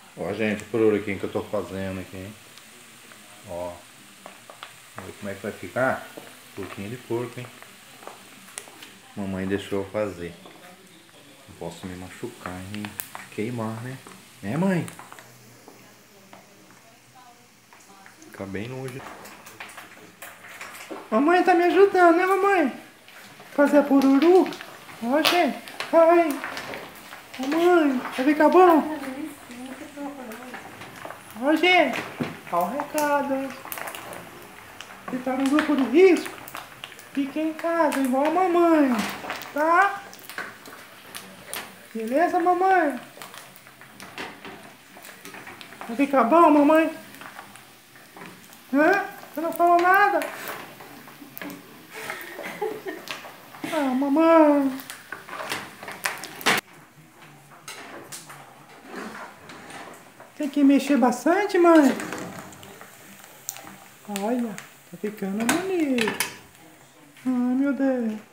Ó, gente, por aqui que eu tô fazendo aqui, hein? Ó. Vamos ver como é que vai ficar. Pouquinho de porco, hein? Mamãe deixou eu fazer. Não posso me machucar, hein? Queimar, né? Né, mãe? Fica bem longe. Mamãe tá me ajudando, né, mamãe? Fazer a pururu. Ó, gente. Ai. Mamãe, vai ficar bom? Ó, gente. Ó o recado, hein? Você tá no grupo de risco? Fique em casa, igual a mamãe. Tá? Beleza, mamãe? Vai ficar bom, mamãe? Hã? Você não falou nada? Ah, mamãe. Tem que mexer bastante, mãe. Olha, tá ficando bonito. Ai, meu Deus.